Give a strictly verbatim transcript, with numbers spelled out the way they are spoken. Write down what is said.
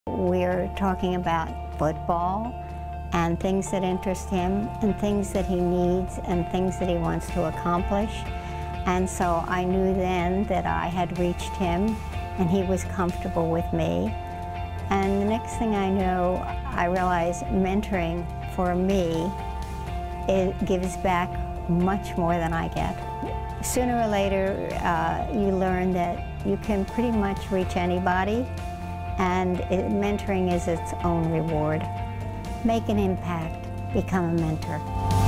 We're talking about football and things that interest him and things that he needs and things that he wants to accomplish. And so I knew then that I had reached him and he was comfortable with me. And the next thing I know, I realized mentoring for me, it gives back much more than I get. Sooner or later, uh, you learn that you can pretty much reach anybody, and it, mentoring is its own reward. Make an impact, become a mentor.